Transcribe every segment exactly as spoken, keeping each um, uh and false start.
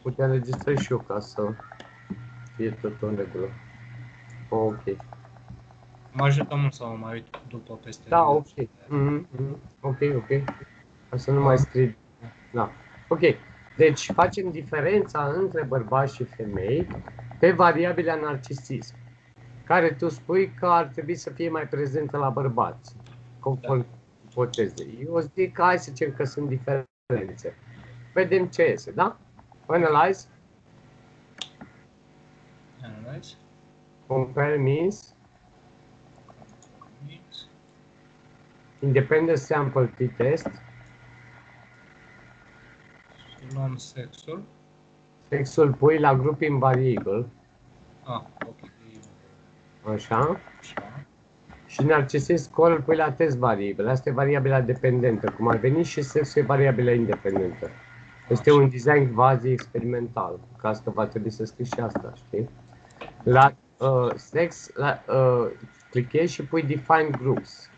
Uite, înregistrez și eu ca să fie tot în regulă. Ok. Mă ajută mult să mă mai uit după peste Da, video. ok. Mm -hmm. Ok, ok. Ca să nu Ah. mai scriu. Da. Ok. Deci facem diferența între bărbați și femei pe variabila narcisism, care tu spui că ar trebui să fie mai prezentă la bărbați, conform da. ipotezei. Eu zic că hai să zicem că sunt diferențe. Vedem ce iese, da? Analyze. Analyze. Compare means. Means. Independent sample t-test. Luăm sexul. Sexul pui la grouping variable. Ah, ok. Așa. Așa. Și narcisist score îl pui la test variable. Asta e variabila dependentă, cum ar veni, și sexul e variabila independentă. Este Așa. un design quasi experimental, ca asta va trebui să scrii și asta, știi? La uh, sex, la, uh, clichezi și pui define groups.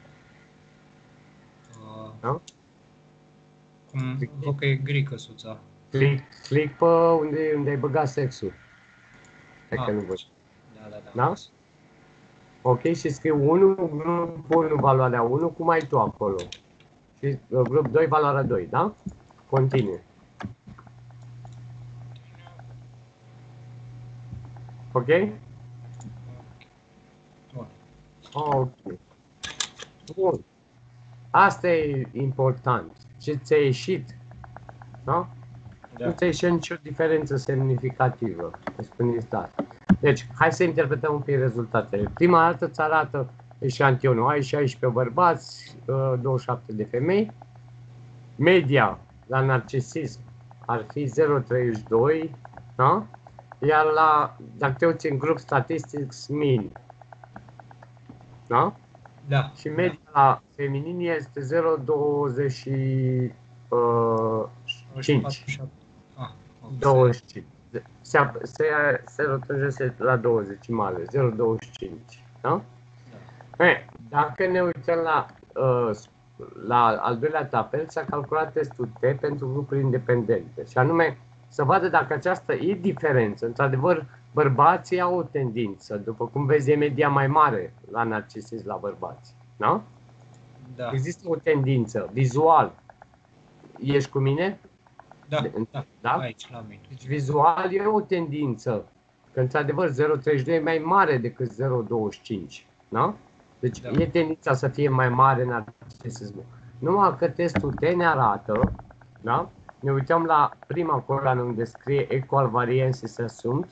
Uh, da? Cum văd că e gri căsuța. Click, click pe unde, unde ai băgat sexul. Hai ah, că nu văd. Da, da, da. Da? Ok, și scriu unu, grup unu, valoarea unu, cum ai tu acolo. Și uh, grup doi, valoarea doi, da? Continue. Ok? Bun. Ok. Bun. Asta e important. Ce ți-a ieșit? Da? Da. Nu ți-a ieșit nicio diferență semnificativă. Spuneți da. Deci, hai să interpretăm un pic rezultatele. Prima dată îți arată eșantionul. Ai șaisprezece bărbați, douăzeci și șapte de femei. Media la narcisism ar fi zero virgulă treizeci și doi, da? Iar la, dacă te uiți în grup statistic, mean. Da? Da. Și media da. La feminin este zero virgulă douăzeci și cinci. Ah, douăzeci și cinci. Se, se, se rotunjește la două decimale, zero virgulă douăzeci și cinci. Da? Da. E, dacă ne uităm la, uh, la al doilea tabel, s-a calculat testul T pentru grupuri independente. Și anume, să vadă dacă această e diferență. Într-adevăr, bărbații au o tendință, după cum vezi, e media mai mare la narcisism la bărbați. Da? Da. Există o tendință, vizual. Ești cu mine? Da, De, da, da, aici la mine. Deci vizual e o tendință, că într-adevăr zero virgulă treizeci și doi e mai mare decât zero virgulă douăzeci și cinci, da? Deci da. E tendința să fie mai mare în narcisismul. Numai că testul T ne arată, da? Ne uităm la prima coloană unde scrie equal variances assumed.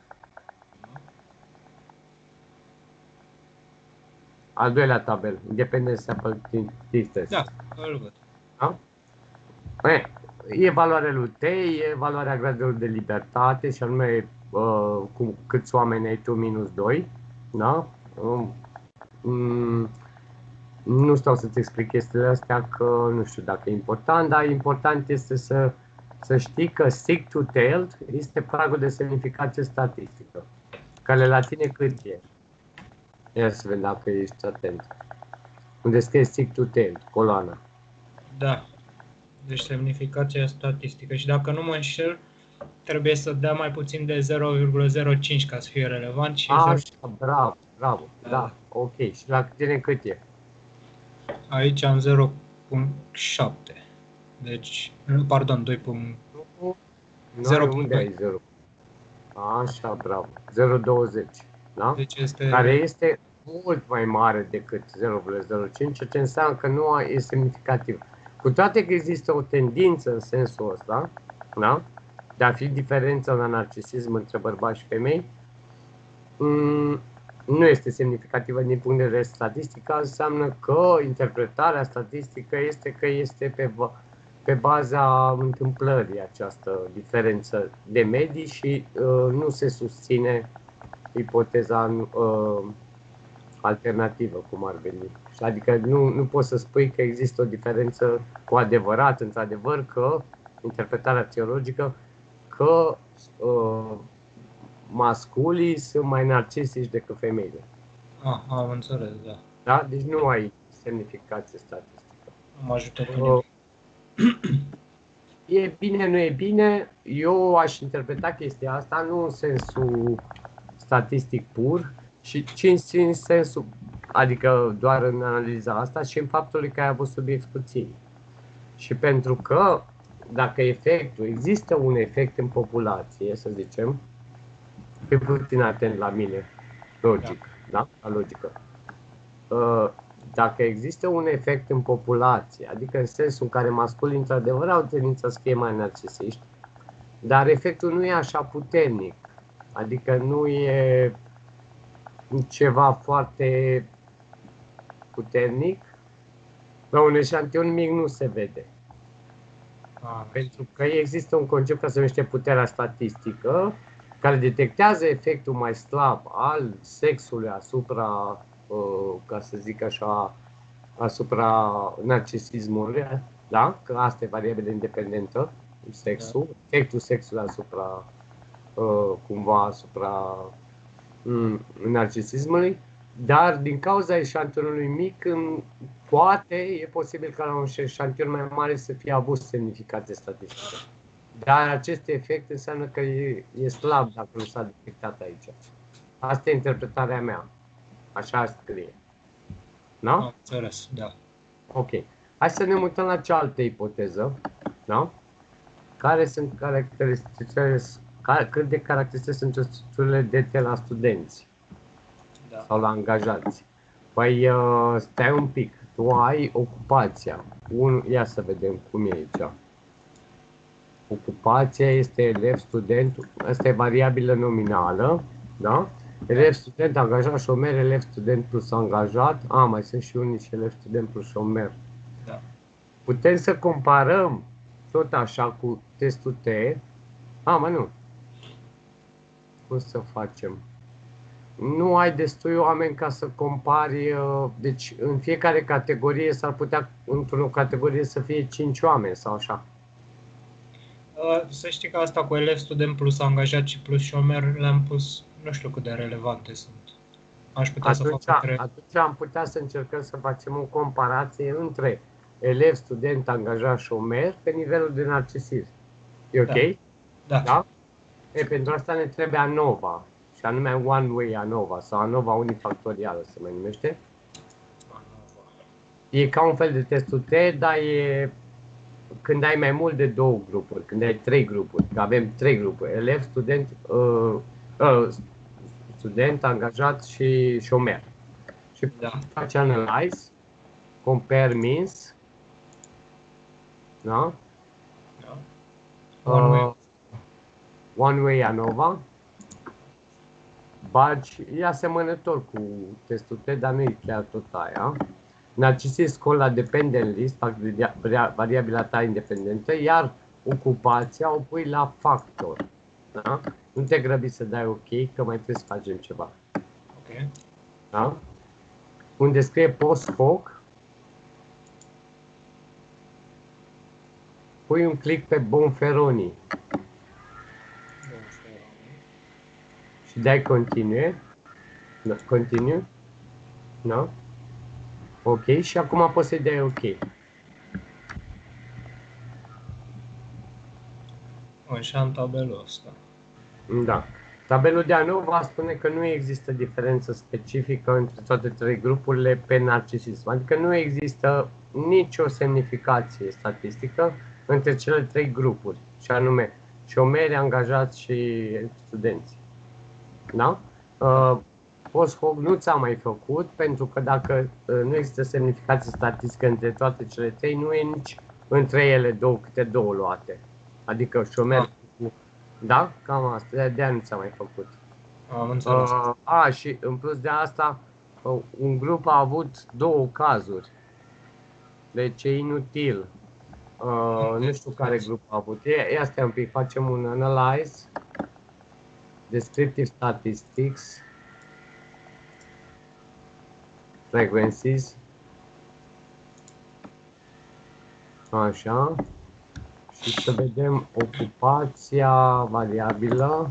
Al doilea tabel, independent sample t-test. Da, îl văd. Da? E, e valoarea lui T, e valoarea gradului de libertate, și anume uh, cu câți oameni ai tu minus doi. Da? Um, um, nu stau să-ți explic chestiile astea, că nu știu dacă e important, dar important este să, să știi că stick to tailed este pragul de semnificație statistică, care la tine cât e? Ia să vedem dacă ești atent. Unde scrie stick to tailed, coloana. Da. Deci semnificația statistică. Și dacă nu mă înșel, trebuie să dea mai puțin de zero virgulă zero cinci ca să fie relevant. Și Așa, bravo, bravo, da, da, ok. Și la tine cât e? Aici am zero virgulă șapte. Deci, pardon, doi. zero. Unde ai zero? Așa, bravo. zero virgulă douăzeci, da? Deci este... Care este mult mai mare decât zero virgulă zero cinci, ceea ce înseamnă că nu e semnificativ. Cu toate că există o tendință în sensul ăsta, da? De a fi diferența la narcisism între bărbați și femei, nu este semnificativă din punct de vedere statistic, înseamnă că interpretarea statistică este că este pe, pe baza întâmplării această diferență de medii și uh, nu se susține ipoteza uh, alternativă, cum ar veni. Adică nu, nu poți să spui că există o diferență cu adevărat, într-adevăr, că interpretarea teologică, că uh, masculii sunt mai narcisici decât femeile. Ah, am înțeles, da. Da? Deci nu ai semnificație statistică. Nu mă ajută cu nimic. e bine, nu e bine, eu aș interpreta chestia asta nu în sensul statistic pur, și ci în sensul, adică doar în analiza asta, și în faptul că ai avut subiecti puțini. Și pentru că dacă efectul, există un efect în populație, să zicem, fii puțin atent la mine, logic, da? Da? La logică. Dacă există un efect în populație, adică în sensul în care masculii într-adevăr au tendința să fie mai narcisiști, dar efectul nu e așa puternic, adică nu e ceva foarte puternic, la un eșantion mic nu se vede. Ah, pentru că există un concept care se numește puterea statistică, care detectează efectul mai slab al sexului asupra, ca să zic așa, asupra narcisismului, da? Că asta e variabilă independentă, sexul, da. Efectul sexului asupra, cumva, asupra narcisismului, dar din cauza eșantionului mic, poate, e posibil ca la un eșantion mai mare să fie avut semnificație statistică. Dar acest efect înseamnă că e, e slab dacă nu s-a detectat aici. Asta e interpretarea mea. Așa scrie. Da? Am înțeles, da. Ok. Hai să ne mutăm la cealaltă ipoteză. Da? Care sunt caracteristicile, cât de caracteristice sunt structurile D T la studenți? Da. Sau la angajați? Păi, stai un pic. Tu ai ocupația. Un, ia să vedem cum e aici. Ocupația este elev, student, asta e variabilă nominală, da? Elev, student, angajat, șomer, elev, student plus angajat. A, mai sunt și unii și elev, student plus șomer. Da. Putem să comparăm tot așa cu testul T. A, mă, nu. Cum să facem? Nu ai destui oameni ca să compari, deci în fiecare categorie s-ar putea, într-o categorie să fie cinci oameni sau așa. Să știi că asta cu elev, student plus angajat și plus șomer le-am pus, nu știu cât de relevante sunt. Aș putea atunci, să fac între... atunci am putea să încercăm să facem o comparație între elev, student, angajat, șomer pe nivelul de narcisism. E ok? Da. Da. Da? E, pentru asta ne trebuie ANOVA, și anume One Way ANOVA sau ANOVA unifactorială se mai numește. ANOVA. E ca un fel de testul T, dar e când ai mai mult de două grupuri, când ai trei grupuri, că avem trei grupuri, elev, student, uh, uh, student, angajat și șomer. Și da. Faci analyze, compare means, da? Da. One, uh, way. One way ANOVA, bagi, e asemănător cu testul T, dar nu e chiar tot aia. Narcisism scol la dependent list, variabila ta independentă, iar ocupația o pui la factor. Da? Nu te grăbi să dai ok, că mai trebuie să facem ceva. Ok. Da? Unde scrie post hoc, pui un click pe Bonferroni. Și dai continue. No, continue. No? Ok, și acum poți să-i dai ok. Așa în tabelul ăsta. Da. Tabelul de ANOVA spune că nu există diferență specifică între toate trei grupurile pe narcisism. Adică nu există nicio semnificație statistică între cele trei grupuri, și anume șomeri, angajați și studenți. Da? Uh, Post hoc nu ți-a mai făcut, pentru că dacă uh, nu există semnificație statistică între toate cele trei, nu e nici între ele două, câte două luate. Adică șomer ah. cu... Da? Cam asta, de-aia nu ți-a mai făcut. Am înțeles. Uh, a, și în plus de asta, uh, un grup a avut două cazuri. Deci e inutil. Uh, nu știu care grup a avut. Ia stai un pic, facem un analyze. Descriptive statistics. Frequencies. Așa. Și să vedem ocupația variabilă.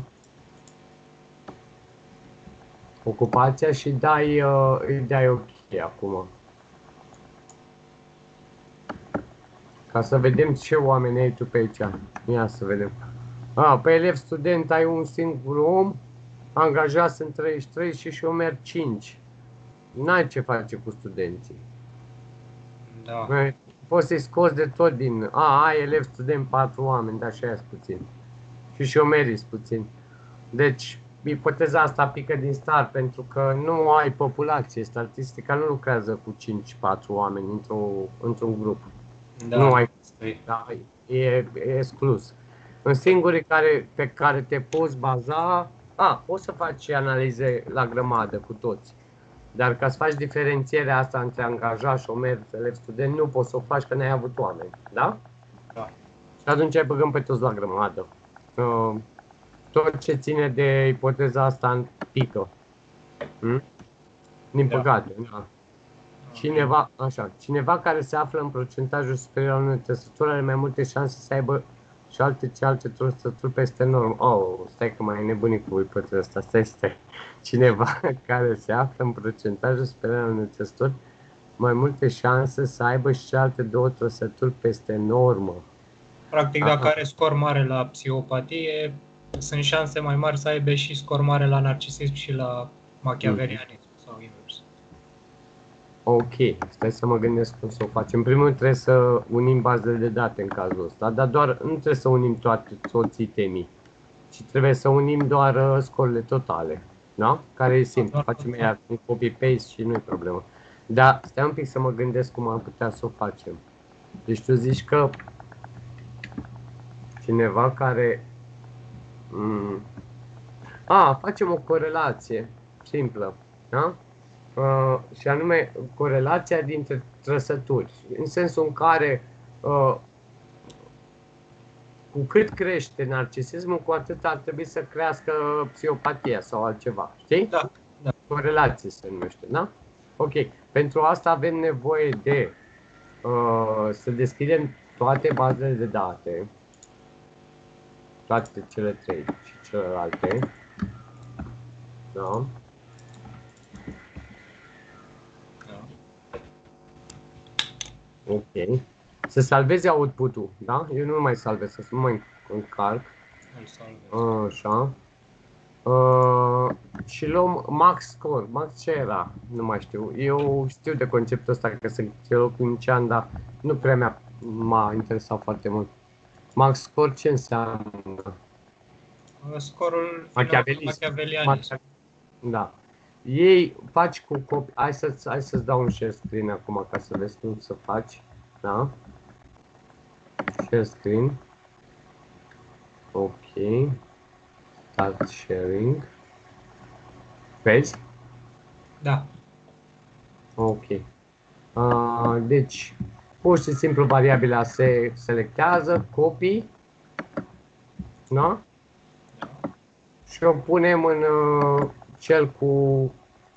Ocupația și dai, îi dai ok acum. Ca să vedem ce oameni ai tu pe aici. Ia să vedem. A, pe elev student ai un singur om, angajat sunt treizeci și trei și șomer cinci. N-ai ce face cu studenții. Da. Poți să-i scoți de tot din... A, ai elev student patru oameni, dar și aia puțin. Și șomerii puțin. Deci, ipoteza asta pică din start, pentru că nu ai populație. Statistica nu lucrează cu cinci patru oameni într-un într-un grup. Da. Nu ai, da, e, e exclus. În singurii care, pe care te poți baza, a, poți să faci analize la grămadă cu toți. Dar ca să faci diferențierea asta între angajat, șomer, elev, student, nu poți să o faci că n-ai avut oameni, da? Da. Și atunci ai băgăm pe toți la grămadă. Uh, tot ce ține de ipoteza asta pică. Hmm? Din Da. păcate, da. Cineva, așa, cineva care se află în procentajul superior al unei trăsături are mai multe șanse să aibă și alte ce alte trăsături peste normă. Oh, stai că mai e nebunit cu ipoteza asta, stai, stai. Cineva care se află în procentajul superior al unei trăsături mai multe șanse să aibă și alte două trăsături peste normă. Practic, Aha. dacă are scor mare la psihopatie, sunt șanse mai mari să aibă și scor mare la narcisism și la machiavelianism mm. sau invers. Ok, stai să mă gândesc cum să o facem. În primul rând trebuie să unim bazele de date în cazul ăsta, dar doar nu trebuie să unim toate toți itemii, ci trebuie să unim doar uh, scorurile totale, da? Care e simplu, facem ea un copy-paste și nu e problemă. Dar stai un pic să mă gândesc cum am putea să o facem. Deci tu zici că cineva care... Mm, a, facem o corelație simplă, da? Uh, și anume corelația dintre trăsături, în sensul în care uh, cu cât crește narcisismul, cu atât ar trebui să crească psihopatia sau altceva, știi? Da, da. Corelație se numește, da? Ok, pentru asta avem nevoie de uh, să deschidem toate bazele de date, toate cele trei și celelalte, da? Ok. Să salvezi output-ul, da? Eu nu mai salvez, să nu mai încarc. Așa. Uh, și luăm max score. Max ce era? Nu mai știu. Eu știu de conceptul ăsta că sunt chelocunician, dar nu prea m-a interesat foarte mult. Max score ce înseamnă? Scorul machiavelianist. Da. Ei faci cu copii. Hai să-ți hai să-ți dau un share screen acum ca să vezi cum să faci. Da? Share screen. Ok. Start sharing. Vezi? Da. Ok. Uh, deci, pur și simplu variabila se selectează, copy. Da? Și o punem în uh, cel cu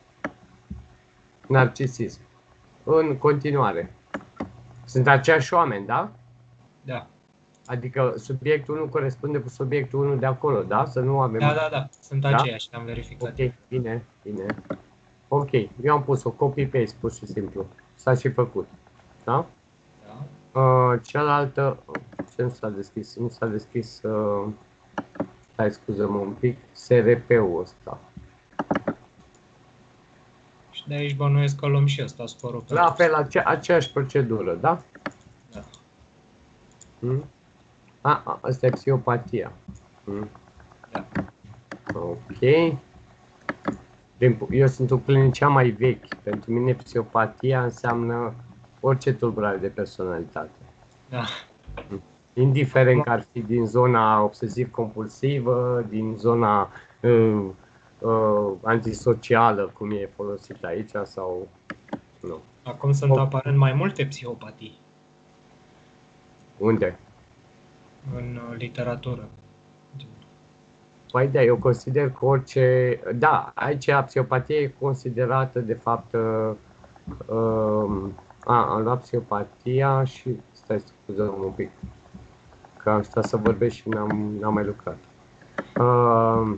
narcisism. În continuare. Sunt aceiași oameni, da? Da. Adică subiectul unu corespunde cu subiectul unu de acolo, da? Să nu avem... Da, da, da. Sunt da? aceiași, am verificat. Ok, bine, bine. Ok, eu am pus-o copy-paste, pur și simplu. S-a și făcut. Da? Da. Uh, cealaltă... Ce nu s-a deschis? Nu s-a deschis... Uh... Hai, scuză-mă un pic. S R P-ul ăsta. Și de aici bănuiesc că luăm și ăsta scorul. La fel, ace aceeași procedură, da? Da. Hmm? A, a, asta e psihopatia. Hmm? Da. Ok. Eu sunt un clinician mai vechi. Pentru mine psihopatia înseamnă orice tulburare de personalitate. Da. Indiferent că ar fi din zona obsesiv-compulsivă, din zona uh, uh, antisocială, cum e folosit aici, sau nu. Acum sunt o... aparent mai multe psihopatii. Unde? În uh, literatură. Păi da, eu consider că orice... Da, aici psihopatia e considerată, de fapt... Uh, uh, a, am luat psihopatia și... Stai, scuză-mă un pic. Că am stat să vorbesc și n-am, n-am mai lucrat. Uh,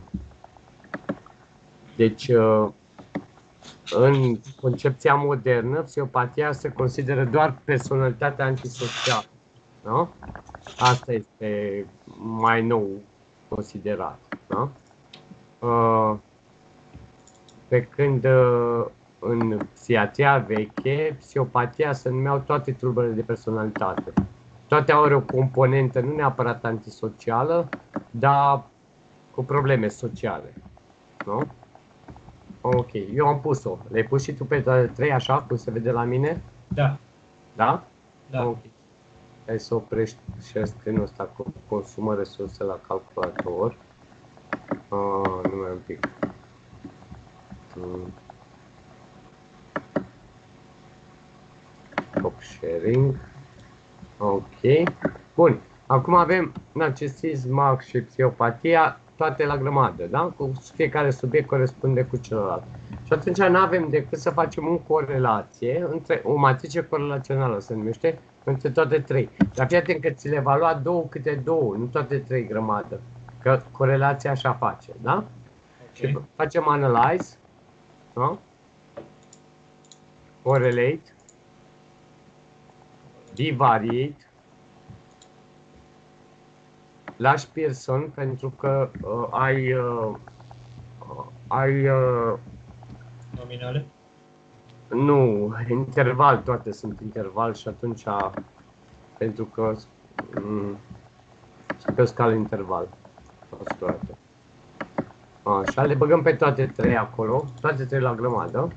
deci, uh, în concepția modernă, psihopatia se consideră doar personalitatea antisocială. Da? Asta este mai nou considerat. Da? Uh, pe când uh, în psihiatria veche, psihopatia se numeau toate tulburările de personalitate. Toate au o componentă nu neapărat antisocială, dar cu probleme sociale. Nu? Ok, eu am pus-o. Le-ai pus și tu pe toate trei, așa, cum se vede la mine? Da. Da? Da. Ok. Hai să oprești și screen-ul ăsta cu consumă resurse la calculator. Uh, numai un pic. Mm. Stop sharing. Ok. Bun. Acum avem narcisism, marx și psihopatia, toate la grămadă, da? Cu fiecare subiect corespunde cu celălalt. Și atunci nu avem decât să facem o corelație, între, o matrice corelațională se numește, între toate trei. Dar fii atent că ți le va lua două câte două, nu toate trei grămadă. Că corelația așa face, da? Okay. Și facem analyze, da? Correlate, bivariate, lași Pearson pentru că uh, ai, uh, ai uh, nominale? Nu, interval, toate sunt interval și atunci, pentru că um, pe o scală interval. Așa, le băgăm pe toate trei acolo, toate trei la grămadă.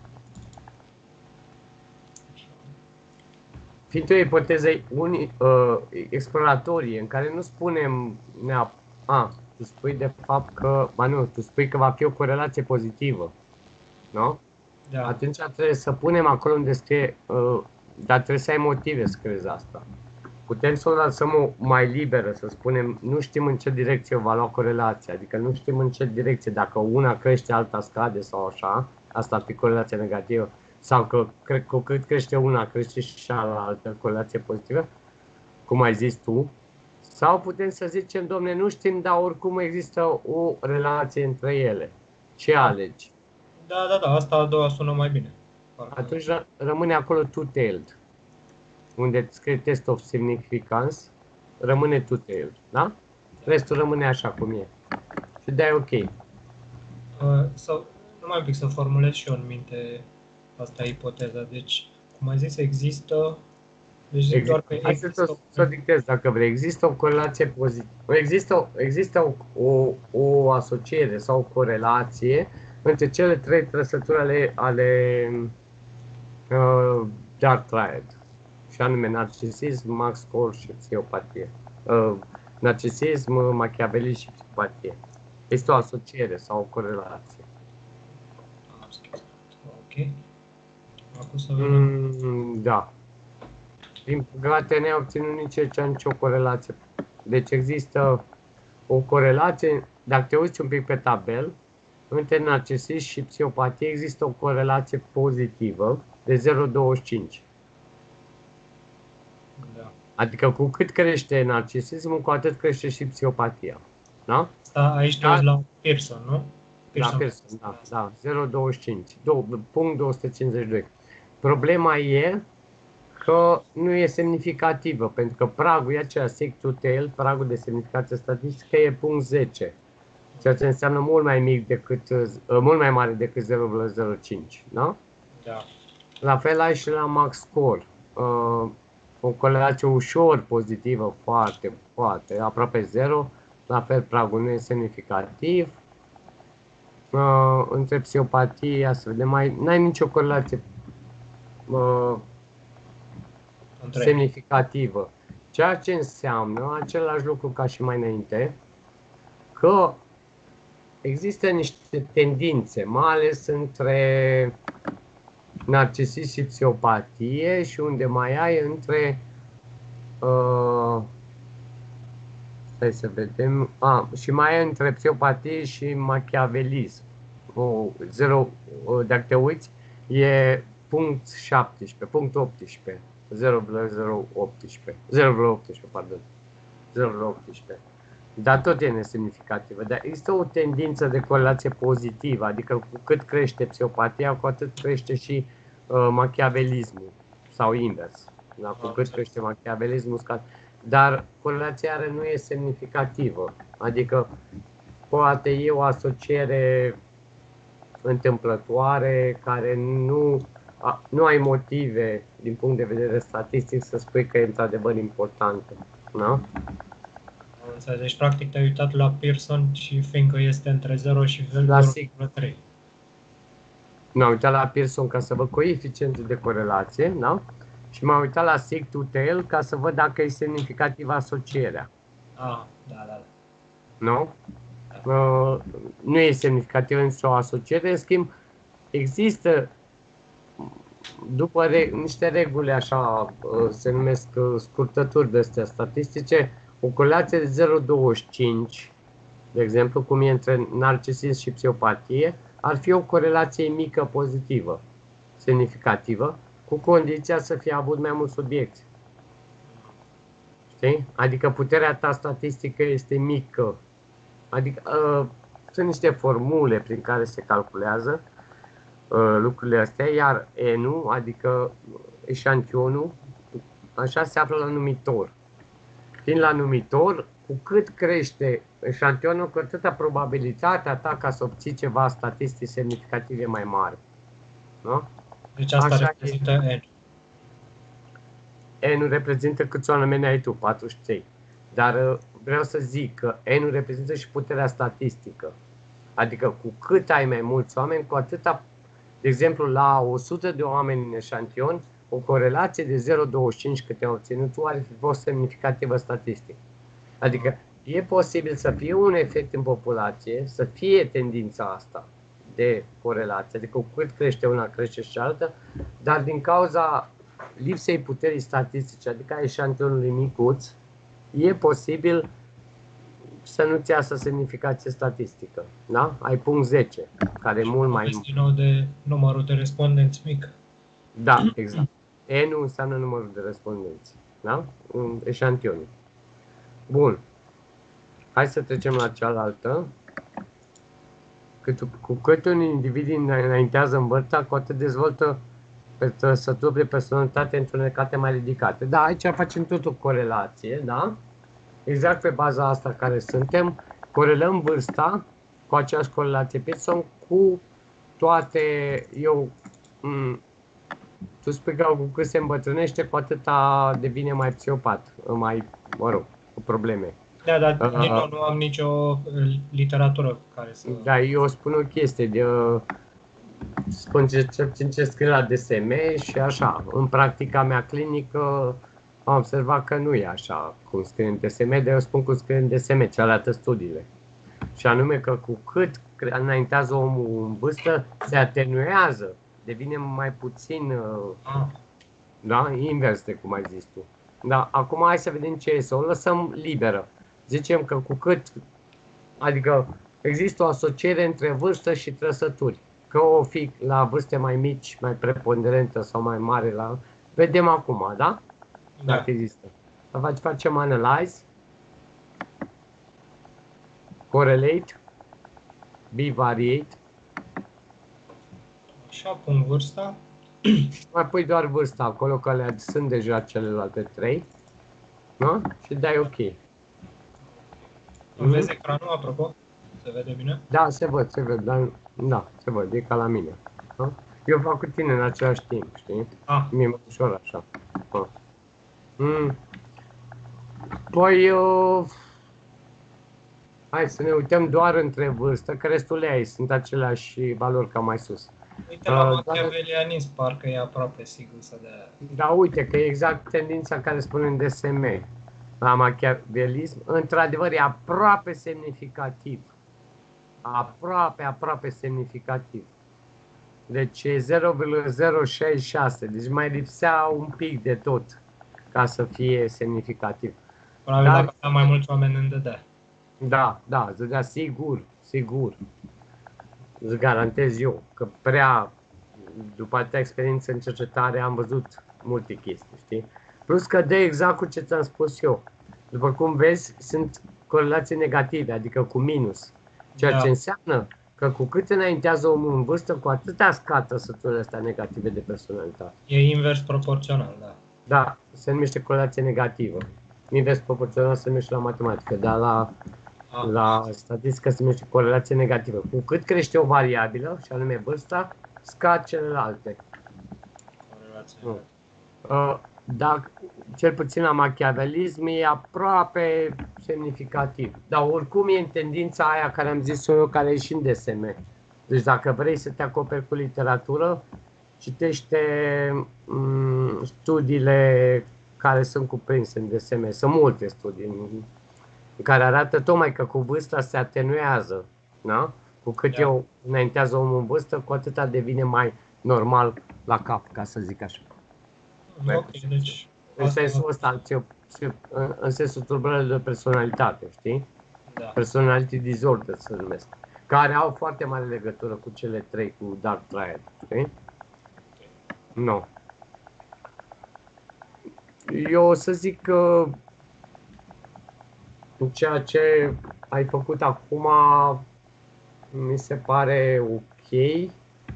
Fiind o ipoteză uni, uh, exploratorie, în care nu spunem neapărat, a, tu spui de fapt că, ba nu, tu spui că va fi o corelație pozitivă, nu? Da. Atunci trebuie să punem acolo unde scrie, uh, dar trebuie să ai motive să crezi asta. Putem să o lăsăm mai liberă, să spunem, nu știm în ce direcție va lua corelația, adică nu știm în ce direcție, dacă una crește, alta scade sau așa, asta ar fi corelația negativă, sau că cu cât crește una, crește și cealaltă, corelație pozitivă, cum ai zis tu, sau putem să zicem, domne, nu știm, dar oricum există o relație între ele. Ce alegi? Da, da, da, asta a doua sună mai bine. Atunci rămâne acolo two-tailed, unde scrie test of significance, rămâne two-tailed, da? Restul rămâne așa cum e. Și dai ok. Uh, sau, numai un pic să formulez și eu în minte asta e ipoteza. Deci, cum ai zis, există... Deci zic doar că există... Să, să o dictez dacă vrei. Există o corelație pozitivă. Există, există o, o, o asociere sau o corelație între cele trei trăsături ale, ale uh, Dark Triad. Și anume narcisism, max score și psihopatie. Uh, narcisism, machiavelism și psihopatie. Este o asociere sau o corelație. Ok. Acum să vedem. Mm, da. Din păcate ne-a obținut nici nicio corelație. Deci există o corelație, dacă te uiți un pic pe tabel, între narcisism și psihopatie există o corelație pozitivă de zero virgulă douăzeci și cinci. Da. Adică cu cât crește narcisismul, cu atât crește și psihopatia. Da? Da, aici te uiți la Pearson, nu? Pearson. Da, Pearson, da, da, zero virgulă douăzeci și cinci, punct două sute cincizeci și doi. Problema e că nu e semnificativă, pentru că pragul e aceea, sig to tail, pragul de semnificație statistică e punct zece, ceea ce înseamnă mult mai mic decât, mult mai mare decât zero virgulă zero cinci, da? Da. La fel ai și la max score, uh, o corelație ușor pozitivă, foarte, foarte, aproape zero, la fel pragul nu e semnificativ. Uh, între psihopatia, să vedem, mai, n-ai nicio corelație uh, semnificativă, ceea ce înseamnă același lucru ca și mai înainte, că există niște tendințe, mai ales între narcisism și psihopatie și unde mai ai între, uh, stai să vedem, a, și mai ai între psihopatie și machiavelism. O, zero, dacă te uiți, e punct șaptesprezece, punct optsprezece. zero virgulă zero optsprezece, zero virgulă optsprezece, pardon, zero virgulă optsprezece. Dar tot e nesemnificativă. Dar există o tendință de corelație pozitivă, adică cu cât crește psihopatia, cu atât crește și uh, machiavelismul, sau invers. Da? Cu cât crește machiavelismul, scade. dar corelația nu e semnificativă. Adică poate e o asociere întâmplătoare care nu, a, nu ai motive din punct de vedere statistic să spui că e într-adevăr importantă. Nu? Deci, practic, te-ai uitat la Pearson și fiindcă este între zero și zero virgulă trei. M-am uitat la Pearson ca să văd coeficientul de corelație, da? Și m-am uitat la sig-to-tail ca să văd dacă e semnificativă asocierea. Ah, da, da, da. Nu? Da. Uh, nu e semnificativă nicio asociere, în schimb, există după re niște reguli așa, uh, se numesc uh, scurtături de astea statistice, o corelație de zero virgulă douăzeci și cinci, de exemplu, cum e între narcisism și psihopatie, ar fi o corelație mică pozitivă, semnificativă, cu condiția să fie avut mai mulți subiecti. Știi? Adică puterea ta statistică este mică. Adică uh, sunt niște formule prin care se calculează uh, lucrurile astea, iar N-ul, adică eșantionul, așa se află la numitor. Fiind la numitor, cu cât crește eșantionul, cu atâta probabilitatea ta ca să obții ceva statistic semnificativ e mai mare. Nu? Deci asta așa reprezintă e. N. N-ul reprezintă câți oameni ai tu, patruzeci și trei. Dar vreau să zic că N-ul reprezintă și puterea statistică. Adică cu cât ai mai mulți oameni, cu atâta, de exemplu, la o sută de oameni în eșantion, o corelație de zero virgulă douăzeci și cinci cât ai obținut tu ar fi fost semnificativă statistic. Adică e posibil să fie un efect în populație, să fie tendința asta de corelație, adică cu cât crește una, crește și cealaltă, dar din cauza lipsei puterii statistice, adică a eșantionului micuț, e posibil să nu-ți iasă semnificație statistică. Da? Ai punct zece, care e mult mai... Din nou de numărul de respondenți mic. Da, exact. N-ul înseamnă numărul de respondenți. Da? Eșantionul. Bun. Hai să trecem la cealaltă. Cât, cu cât un individ înaintează în vârstă, cu atât dezvoltă trăsături de personalitate întunecate mai ridicate. Da, aici facem tot o corelație, da? Exact pe baza asta care suntem, corelăm vârsta cu aceeași corelație Pearson cu toate, eu, m- tu spui că cu cât se îmbătrânește, cu atâta devine mai psihopat, mai, mă rog, cu probleme. Da, dar uh, din nou nu am nicio literatură care să... Da, eu spun o chestie, de, spun ce, ce scrie la D S M și așa, în practica mea clinică am observat că nu e așa cum scrie în D S M, dar eu spun cum scrie în D S M, ce arată studiile. Și anume că cu cât înaintează omul în vârstă, se atenuează, devine mai puțin, ah. da, invers de cum ai zis tu. Da, acum hai să vedem ce este, o lăsăm liberă. Zicem că cu cât, adică există o asociere între vârstă și trăsături. Că o fi la vârste mai mici, mai preponderentă sau mai mare, la... vedem acum, da? Da. Dacă există. Facem analyze, correlate, bivariate. Așa, pun vârsta. Mai pui doar vârsta acolo, că le sunt deja celelalte trei. Nu? Și dai OK. Mm. Vezi ecranul, apropo? Se vede bine? Da, se văd, se văd, dar da, se văd, e ca la mine. Da? Eu fac cu tine în același timp, știi? Ah. Mie mă ușor așa. Ah. Mm. Păi, uh, hai să ne uităm doar între vârstă, că restul ei sunt aceleași valori ca mai sus. Uite, la uh, machiavelianism, parcă e aproape sigur să dea... Da, uite, că e exact tendința care spune în D S M. La machiavelism, într-adevăr, e aproape semnificativ. Aproape, aproape semnificativ. Deci e zero virgulă zero șaizeci și șase, deci mai lipsea un pic de tot ca să fie semnificativ. Probabil Dar, dacă mai mulți oameni îmi dădea. Da, da, îți dădea sigur, sigur. Îți garantez eu că prea, după atâtea experiențe în cercetare, am văzut multe chestii, știi? Plus că dă exact cu ce ți-am spus eu. După cum vezi, sunt corelații negative, adică cu minus. Ceea da. ce înseamnă că cu cât înaintează omul în vârstă, cu atâta scad trăsăturile astea negative de personalitate. E invers proporțional, da. Da, se numește corelație negativă. invers proporțional se numește la matematică, dar la, Ah. la statistică se numește corelație negativă. Cu cât crește o variabilă, și anume vârsta, scad celelalte. Corelație. Nu. Uh, Dacă, cel puțin la machiavelism, e aproape semnificativ. Dar oricum e în tendința aia care am zis-o eu, care e și în D S M. Deci dacă vrei să te acoperi cu literatură, citește um, studiile care sunt cuprinse în D S M. Sunt multe studii în, în care arată tocmai că cu vârsta se atenuează. Da? Cu cât Da. eu înaintează omul în vârstă, cu atâta devine mai normal la cap, ca să zic așa. Ok, deci... În sensul ăsta, în, în sensul tulburării de personalitate, știi? Da. Personality disorder se numesc. Care au foarte mare legătură cu cele trei, cu Dark Triad, știi? Nu. Eu o să zic că ceea ce ai făcut acum mi se pare ok.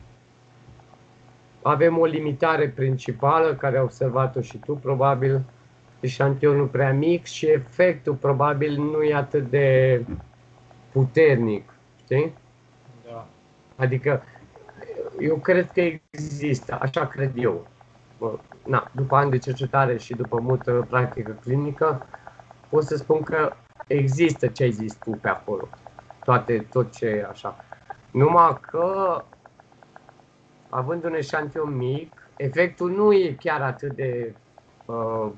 Avem o limitare principală, care ai observat-o și tu, probabil, eșantionul prea mic și efectul probabil nu e atât de puternic, știi? Da. Adică eu cred că există, așa cred eu. Na, după ani de cercetare și după multă practică clinică, pot să spun că există ce ai zis tu pe acolo. Toate, tot ce e așa. Numai că, având un eșantion mic, efectul nu e chiar atât de uh,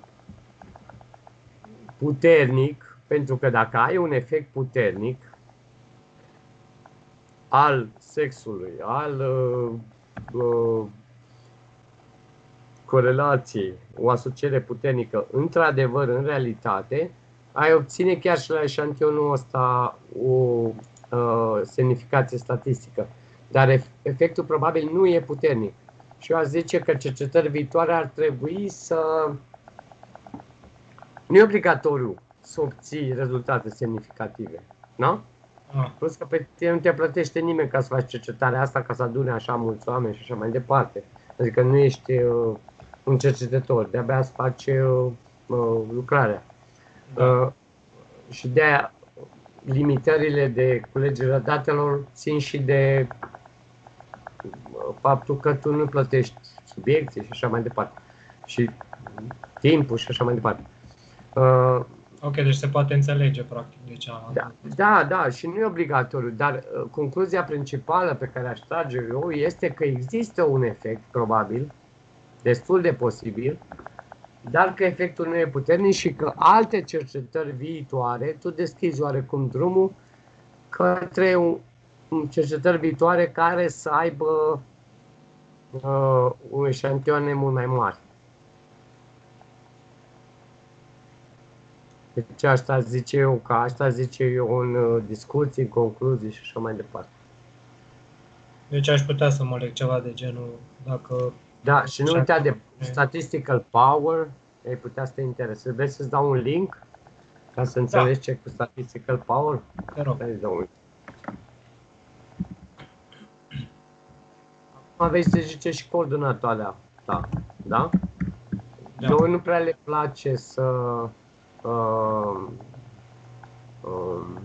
puternic, pentru că dacă ai un efect puternic al sexului, al uh, uh, corelației, o asociere puternică, într-adevăr, în realitate, ai obține chiar și la eșantionul ăsta o uh, semnificație statistică. Dar efectul probabil nu e puternic. Și eu aș zice că cercetări viitoare ar trebui să... Nu e obligatoriu să obții rezultate semnificative, nu? Ah. Plus că pe tine nu te plătește nimeni ca să faci cercetarea asta, ca să adune așa mulți oameni și așa mai departe. Adică nu ești uh, un cercetător, de-abia îți faci uh, uh, lucrarea. Da. Uh, și de-aia limitările de culegere a datelor țin și de uh, faptul că tu nu plătești subiecții și așa mai departe. Și timpul și așa mai departe. Uh, Ok, deci se poate înțelege, practic, de ce am... Da, da, da, și nu e obligatoriu, dar uh, concluzia principală pe care aș trage eu este că există un efect, probabil, destul de posibil, dar că efectul nu e puternic și că alte cercetări viitoare, tu deschizi oarecum drumul către un, un cercetări viitoare care să aibă uh, un eșantioane mult mai mari. Deci asta zice eu, că asta zice eu în uh, discuții, în concluzii și așa mai departe. Deci aș putea să mă leg ceva de genul, dacă... Da, și nu uita de statistical power, ai putea să te interesezi. Vrei să-ți dau un link ca să înțelegi da. ce cu statistical power? Te rog. Să-ți dau un link. Acum vei să zice și coordonatoarea ta, da? Da. Nouă nu prea le place să... Uh, um,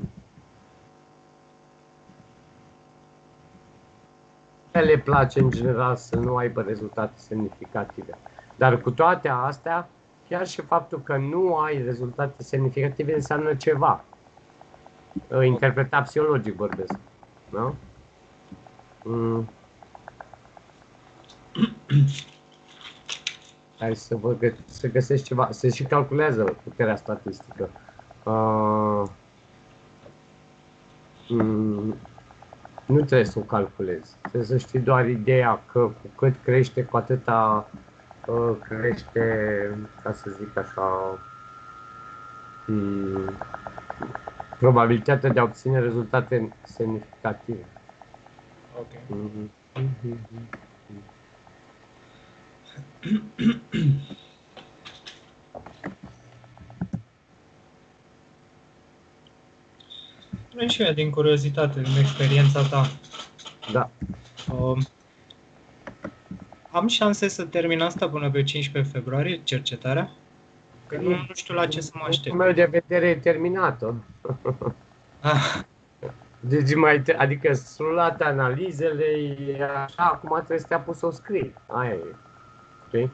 le place în general să nu aibă rezultate semnificative. Dar cu toate astea, chiar și faptul că nu ai rezultate semnificative înseamnă ceva. Interpretat psihologic vorbesc. Da? Mm. Hai să, vă gă să găsești ceva. Se și calculează puterea statistică. Uh, mm. Nu trebuie să o calculezi. Trebuie să știi doar ideea că cu cât crește, cu atâta uh, crește, ca să zic așa, um, probabilitatea de a obține rezultate semnificative. Ok. Mm-hmm. Mm-hmm. Vrem și eu din curiozitate, din experiența ta. Da. Uh, am șanse să termin asta până pe cincisprezece februarie, cercetarea? Că nu, nu știu la ce să mă aștept. Din meu de vedere e terminată. Ah, Deci mai, te- adică sunt luate analizele, e așa, acum trebuie să te apuci să o scrii. Aia e. Știi?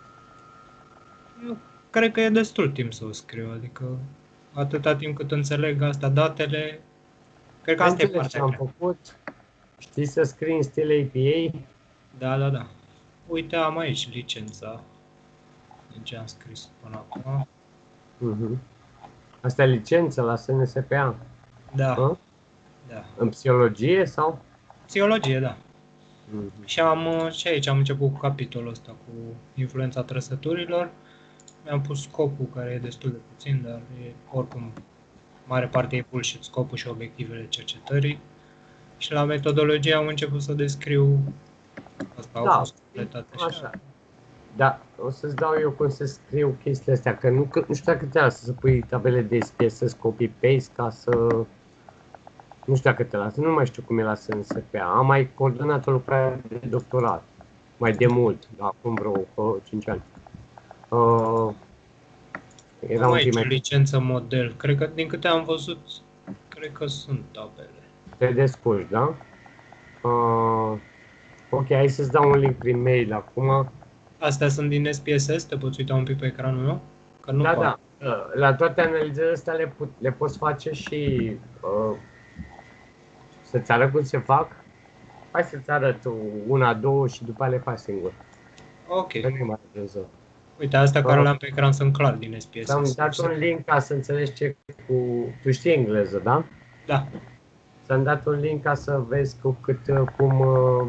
eu cred că e destul timp să o scriu, adică atâta timp cât înțeleg asta, datele, cred că asta e Înțelegi ce partea am grea. făcut? Știi să scrii în stil A P A? Da, da, da. Uite, am aici licența din ce am scris până acum. Mhm. Asta e licență la S N S P A. Da, Hă? da. În psihologie sau? Psihologie, da. Mhm. Și, am, și aici am început cu capitolul ăsta, cu influența trăsăturilor. Mi-am pus scopul, care e destul de puțin, dar e, oricum, mare parte e bullshit, scopul și obiectivele cercetării. Și la metodologie am început să descriu asta, au Da, fost completate așa. așa. Da, o să-ți dau eu cum să scriu chestiile astea, că nu, că, nu știu dacă te lasă să pui tabele de S P S S, copy-paste, ca să... Nu știu dacă te lasă, nu mai știu cum e la S N S P A. Am mai coordonat o lucrare de doctorat, mai de mult, acum vreo uh, cinci ani. Uh, era Am un pic aici o mai... licență model. Cred că, din câte am văzut, cred că sunt tabele. Te descurci, da? Uh, ok, hai să-ți dau un link prin mail acum. Astea sunt din S P S S? Te poți uita un pic pe ecranul meu? Că nu Da, poate. da. Uh, La toate analizele astea le, put, le poți face și uh, să-ți arăt cum se fac. Hai să-ți arăt una, două și după aia le faci singur. Ok. Că nu mai reză. Uite, astea care Uh, le-am pe ecran sunt clar din S P S S. Ți-am dat un link ca să înțelegi ce cu... Tu știi engleză, da? Da. Ți-am dat un link ca să vezi cu cât, uh, cum... Uh,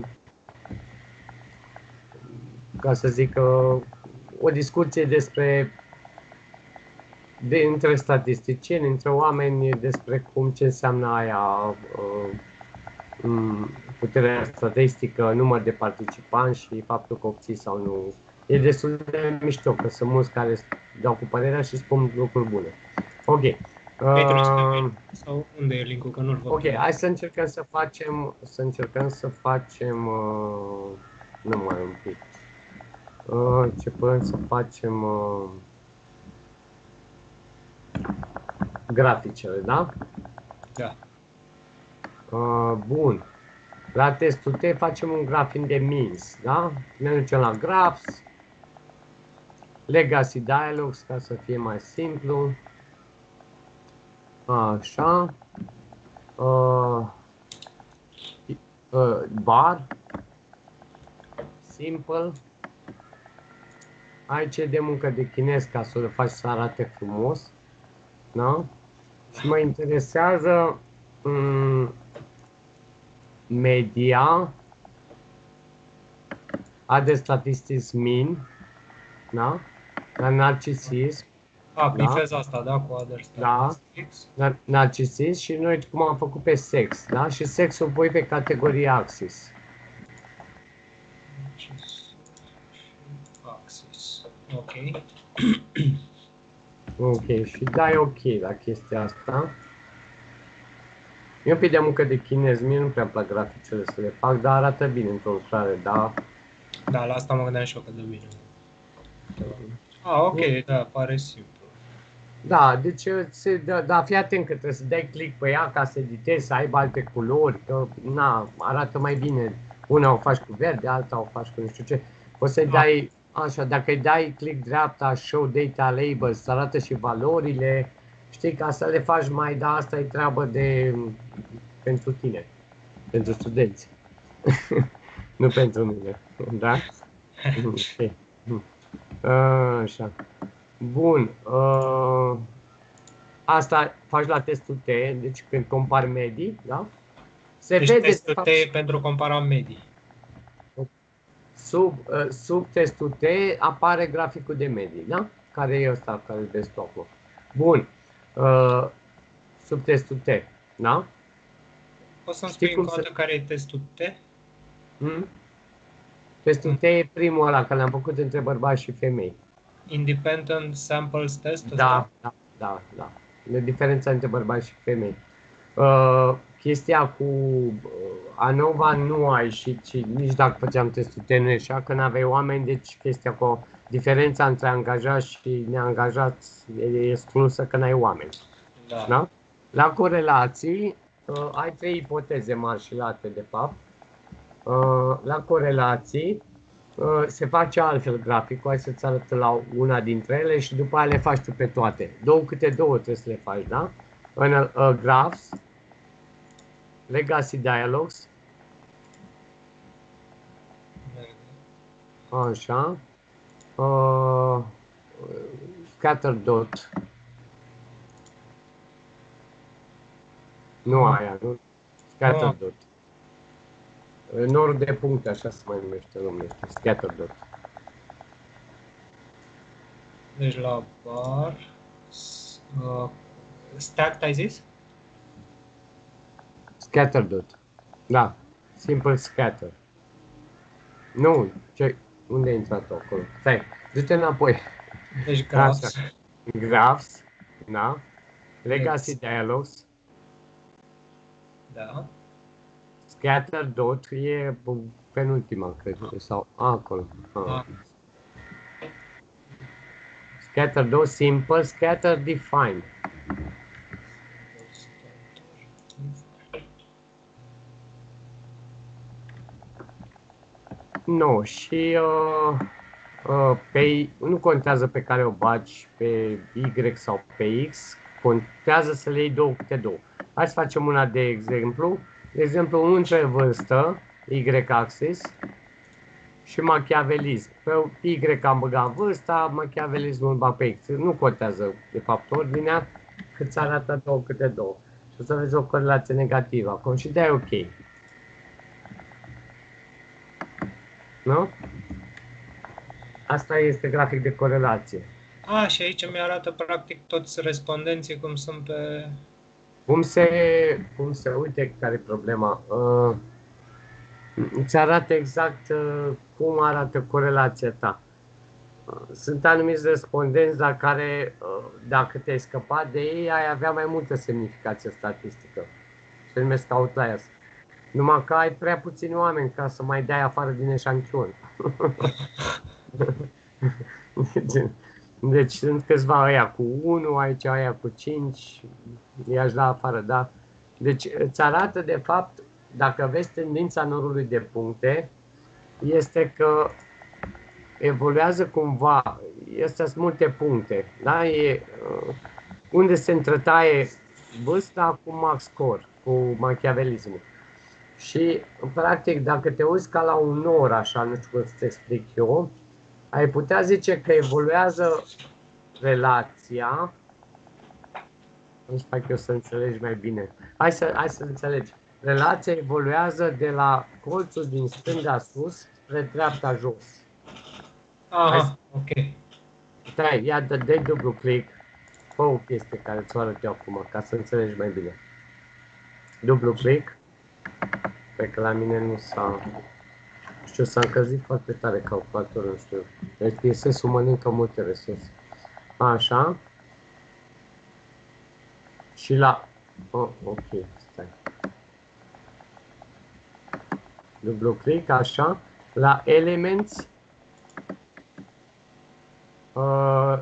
ca să zic, uh, o discuție despre de, între statisticieni, între oameni, despre cum ce înseamnă aia uh, puterea statistică, număr de participanți și faptul că obții sau nu. E destul de mișto, că sunt mulți care dau cu părerea și spun lucruri bune. Ok. Uh, sau unde e linkul, că nu-l văd. ok, hai să încercăm să facem, să încercăm să facem, uh, numai un pic. Uh, ce putem să facem? Uh, graficele, da? Da. Uh, bun. La testul T facem un grafin de means, da? Ne ducem la graphs, legacy dialogs, ca să fie mai simplu. Așa. Uh, uh, bar. Simple. Aici e de muncă de chinez ca să o faci să arate frumos. Da? Și mă interesează um, media, other statistics mean, da? La narcisism. A, bifez asta, da, cu other statistics. Da, narcisism și noi cum am făcut pe sex, da? Și sexul pui pe categoria axis. Axis. Ok. Ok, și dai ok la chestia asta. E un pic de muncă de chinez, mie nu prea plac graficele să le fac, dar arată bine într-o lucrare, da? Da, la asta mă gândeam și eu că de bine. Ah, ok, da, pare simplu. Da, deci, se, da, da, fii atent că trebuie să dai click pe ea ca să editezi, să aibă alte culori, că, na, arată mai bine. Una o faci cu verde, alta o faci cu nu știu ce. Poți să-i dai, așa, dacă îi dai click dreapta, show data labels, să arată și valorile, știi, ca să le faci mai, da, asta e treabă de, pentru tine, pentru studenți, nu pentru mine, da? Ok. Așa. Bun. Uh, asta faci la testul T, deci când compari medii, da? Se deci vede testul fapt, T e pentru compara medii. Sub, uh, sub testul T apare graficul de medii, da? Care e ăsta care îl vezi tu acolo. Bun. Uh, sub testul T, da? Poți să-mi spui încă o dată care e testul T? Hmm? Testul hmm. T e primul ăla, că l-am făcut între bărbați și femei. Independent Samples Test? Da, da, da, da. De diferența între bărbați și femei. Uh, chestia cu uh, ANOVA nu a ieșit și nici dacă făceam testul T nu ieșea, că n-aveai oameni, deci chestia cu diferența între angajat și neangajat e exclusă că n-ai oameni. Da. Da? La corelații uh, ai trei ipoteze mari și late, de fapt. Uh, la corelații uh, se face altfel graficul, hai să-ți arăt la una dintre ele și după aia le faci tu pe toate. Două câte două trebuie să le faci, da? În uh, graphs, legacy dialogues, așa, uh, scatter dot, nu aia, nu? Scatter Ah. dot. Nord de puncte, așa se mai numește, numește, scatter dot. Deci la bar, uh, stacked ai zis? Scatter dot. Da, simple scatter. Nu, ce, unde ai intrat tu acolo? Stai, du-te înapoi. Deci graphs. Așa. Graphs, da. Legacy dialogues. Da. Scatter dot e penultima, cred, sau acolo. Ah. Ah. Scatter dot, simple, scatter define. Nu, și uh, uh, pe, nu contează pe care o bagi, pe Y sau pe X, contează să le iei două câte două. Hai să facem una de exemplu. De exemplu, între vârstă, Y-axis, și machiavelism. Pe Y am băgat vârsta, machiavelismul îl bag pe X. Nu contează, de fapt, ordinea, cât arată două câte două. Și o să vezi o corelație negativă acum și de-aia e ok. Nu? Asta este grafic de corelație. A, și aici mi arată practic toți respondenții cum sunt pe... Cum se, cum se, uite care e problema. Uh, îți arată exact uh, cum arată corelația ta. Uh, sunt anumiți respondenți la care, uh, dacă te-ai scăpat de ei, ai avea mai multă semnificație statistică. Se numesc outliers. Numai că ai prea puțini oameni ca să mai dai afară din eșantion. Deci sunt câțiva ăia cu unu, aici ăia cu cinci, i-aș da afară, da? Deci îți arată de fapt, dacă vezi tendința norului de puncte, este că evoluează cumva, astea sunt multe puncte, da? E, unde se întrătaie vârsta cu max score, cu machiavelismul. Și, practic, dacă te uiți ca la un nor, așa, nu știu cum să-ți explic eu, ai putea zice că evoluează relația. Nu știu dacă eu să înțelegi mai bine. Hai să, hai să înțelegi. Relația evoluează de la colțul din stânga sus spre dreapta jos. Aha, ok. Stai, ia, dă-i dublu click. Fă o chestie care ți-o arăt eu acum, ca să înțelegi mai bine. Dublu click. Cred că la mine nu s-a... Știu, s-a încălzit foarte tare calculatorul, nu știu. Deci P S S-ul mănâncă multe resurse. Așa. Și la... Oh, ok, stai. Dublu click, așa. La Elements. Uh,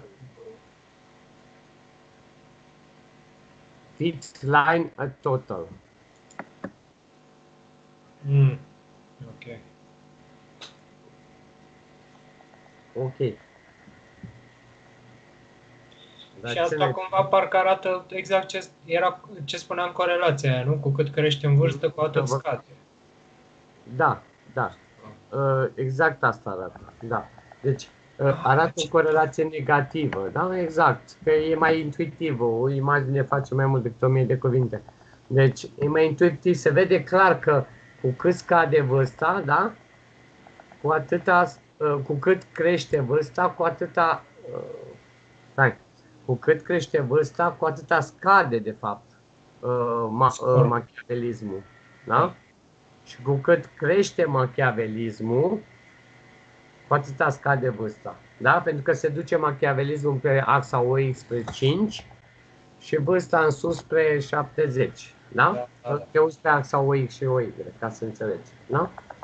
Fixed line at total. Mm. Ok. Ok. Dar Și asta ne... cumva parcă arată exact ce, era, ce spunea în corelația aia, nu? Cu cât crește în vârstă, cu atât scade. Da, da. Uh, exact asta arată. Da. Deci uh, arată o corelație negativă, da? Exact. Că e mai intuitivă. O imagine face mai mult decât o mie de cuvinte. Deci e mai intuitiv. Se vede clar că cu cât scade vârsta, da? Cu atâta, uh, cu cât crește vârsta, cu atâta... Uh, hai. Cu cât crește vârsta, cu atâta scade, de fapt, uh, ma, uh, machiavelismul. Da? Și cu cât crește machiavelismul, cu atâta scade vârsta. Da? Pentru că se duce machiavelismul pe axa O X spre cinci și vârsta în sus spre șaptezeci. Da? Da, da, da. Te uiți pe axa O X și O Y, ca să înțelegi. Da?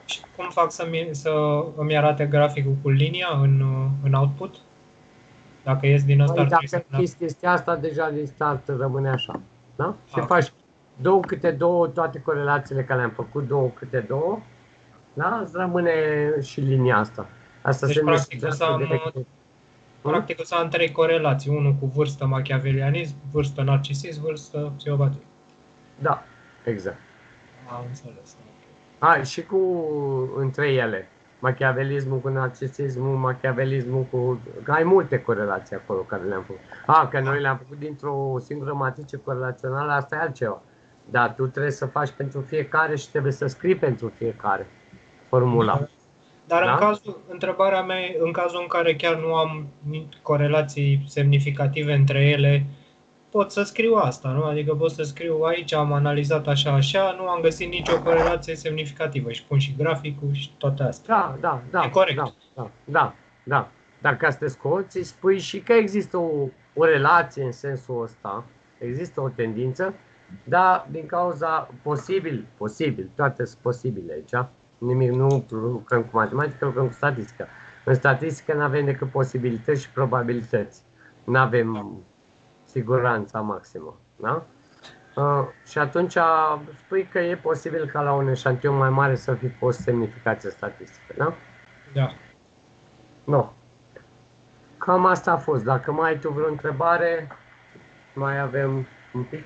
Și cum fac să-mi, să îmi arate graficul cu linia în, în output? Dacă ies din asta, ar trebui să... Dacă închizi chestia asta, deja din start rămâne așa. Da? Și Ah, faci două câte două, toate corelațiile care le-am făcut, două câte două, da? Îți rămâne și linia asta. Asta deci, se practic, o numește să am, de... practic, o să am trei corelații. Unul cu vârstă, machiavelianism, vârstă, narcisism, vârstă, psihopatie. Da, exact. Am înțeles. A, și cu între ele. Machiavelismul cu narcisismul, machiavelismul cu... Ai multe corelații acolo care le-am făcut. A, că noi le-am făcut dintr-o singură matrice corelațională, asta e altceva. Dar tu trebuie să faci pentru fiecare și trebuie să scrii pentru fiecare formula. Dar Da? în cazul, întrebarea mea, în cazul în care chiar nu am corelații semnificative între ele, pot să scriu asta, nu? Adică pot să scriu aici, am analizat așa, așa, nu am găsit nicio corelație semnificativă și pun și graficul și toate astea. Da, da, da. E corect. Da, da, da, da. Dacă ca să te scoți, spui și că există o, o relație în sensul ăsta, există o tendință, dar din cauza posibil, posibil, toate sunt posibile aici, nimic, nu lucrăm cu matematică, lucrăm cu statistică. În statistică nu avem decât posibilități și probabilități. Nu avem siguranța maximă. Da? Uh, și atunci spui că e posibil ca la un eșantion mai mare să fi fost semnificație statistică. Da? Da. Nu. Cam asta a fost. Dacă mai ai tu vreo întrebare, mai avem un pic.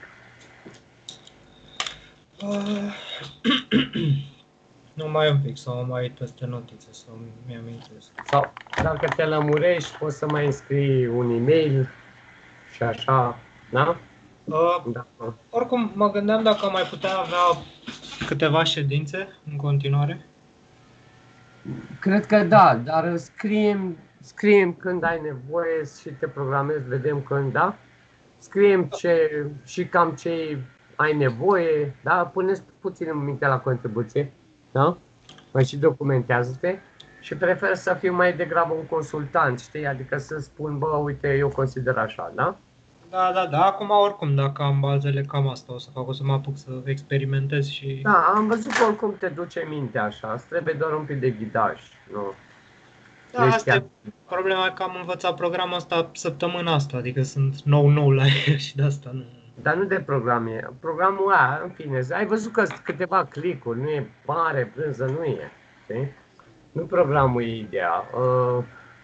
Uh, nu mai un pic, să mă mai uit peste notițe, să-mi amintesc. Sau dacă te lămurești, poți să mai înscrii un e-mail și așa, da? Uh, Da. oricum, mă gândeam dacă am mai putea avea câteva ședințe în continuare. Cred că da, dar scriem, scriem când ai nevoie și te programezi, vedem când, da? Scriem ce, și cam ce ai nevoie, da? Puneți puțin în minte la contribuție, da? Mai și documentează-te și prefer să fiu mai degrabă un consultant, știi? Adică să spun, bă, uite, eu consider așa, da? Da, da, da. Acum, oricum, dacă am bazele, cam asta o să fac. O să mă apuc să experimentez și... Da, am văzut că oricum te duce mintea așa, îți trebuie doar un pic de ghidaj, nu? Da, asta e problema, că am învățat programul ăsta săptămâna asta, adică sunt nou-nou la el și de asta nu... Dar nu de program e. Programul ăla, în fine, ai văzut că sunt câteva clicuri, nu e mare, brânză, nu e. Știi? Nu programul e ideea. Uh,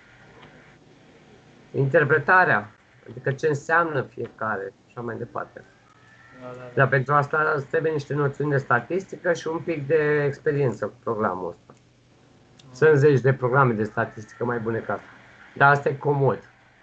interpretarea, adică ce înseamnă fiecare și așa mai departe. Da, da, da. Dar pentru asta îți trebuie niște noțiuni de statistică și un pic de experiență cu programul ăsta. Sunt zeci de programe de statistică mai bune ca asta. Dar asta e comod.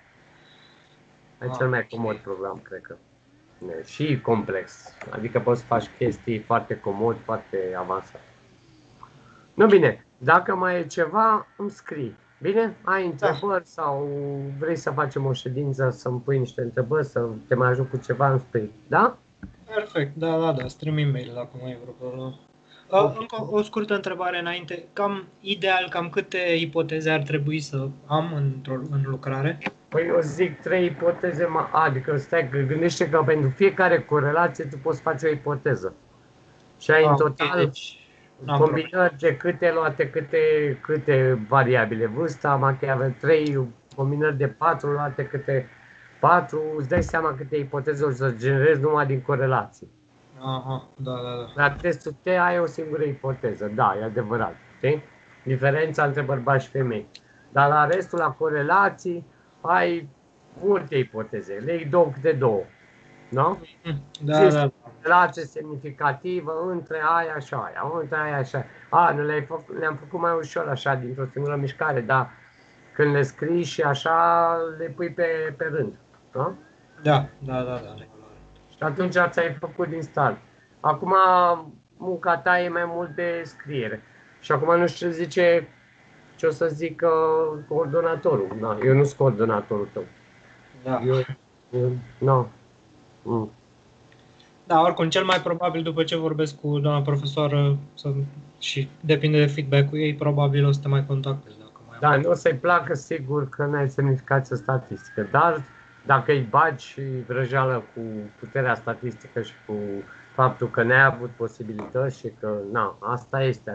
E cel mai comod program, cred că. Și complex. Adică poți să faci chestii foarte comod, foarte avansate. Nu, bine. Dacă mai e ceva, îmi scrii. Bine? Ai întrebări sau vrei să facem o ședință, să-mi pui niște întrebări, să te mai ajut cu ceva, îmi spui. Da? Perfect, da, da, da, strâng e-mail dacă mai e vreo problemă. Okay. Încă o scurtă întrebare înainte. Cam ideal, cam câte ipoteze ar trebui să am într-o în lucrare? Păi eu zic trei ipoteze, adică stai, gândește că pentru fiecare corelație tu poți face o ipoteză. Și ai ah, în total okay, deci, combinări de câte luate, câte, câte variabile. Vârsta, machiavel, trei combinări de patru luate, câte patru, îți dai seama câte ipoteze o să generezi numai din corelații. Aha, da, da, da. La testul T ai o singură ipoteză, da, e adevărat, știi? Diferența între bărbați și femei. Dar la restul, la corelații, ai multe ipoteze, le iei două câte două, nu? Da, da. Relație semnificativă între aia și aia, între aia și aia. A, nu le-am făcut, le făcut mai ușor așa, dintr-o singură mișcare, dar când le scrii și așa, le pui pe, pe rând, nu? Da, da, da, da. Și atunci ți-ai făcut din start. Acum munca ta e mai mult de scriere. Și acum nu știu ce zice, ce o să zic uh, coordonatorul. Da, eu nu sunt coordonatorul tău. Da. Eu, eu, no. mm. Da, oricum, cel mai probabil după ce vorbesc cu doamna profesoară să, și depinde de feedback-ul ei, probabil o să te mai contactezi. Dacă mai da, nu o să-i placă sigur că n-ai semnificație statistică, dar dacă îi bagi și vrăjeală cu puterea statistică și cu faptul că n-ai avut posibilități și că, na, asta este.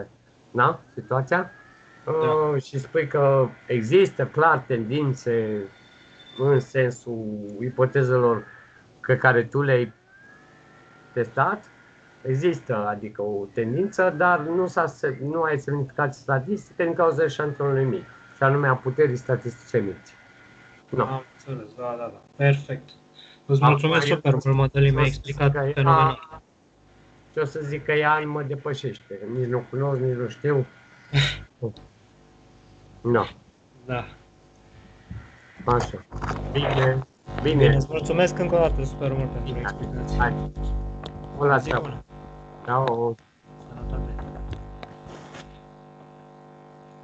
da? Situația? Da. Uh, și spui că există clar tendințe în sensul ipotezelor pe care tu le-ai testat, există, adică o tendință, dar nu, s-a, nu ai semnificație statistică din cauza eșantionului mic, și anume a puterii statistice mici. Nu. Am înțeles, da, da, da. Perfect. Îți mulțumesc Acum, super mult, Mădălin, mi-ai explicat fenomenal. Ce o să zic că ea mă depășește, nici nu cunosc, nici nu știu. Nu. Da. Așa. Bine. Bine. Bine, îți mulțumesc încă o dată super mult pentru explicație. Hai. Bună seara. Ciao.